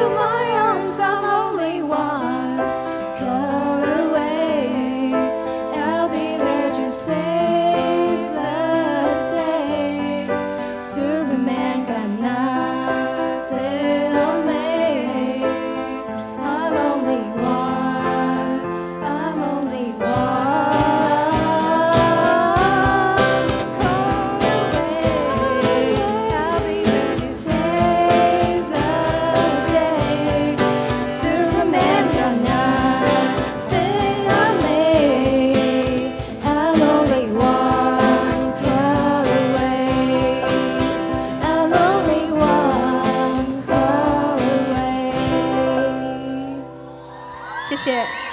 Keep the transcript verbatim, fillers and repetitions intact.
my arms, I'm only one call away. I'll be there to save the day. Superman got nothing on me. I'm only one, I'm only one call away. I'll be there to save the day. Superman got nothing on me. I'm only one call away. I'm only one call away. 谢谢。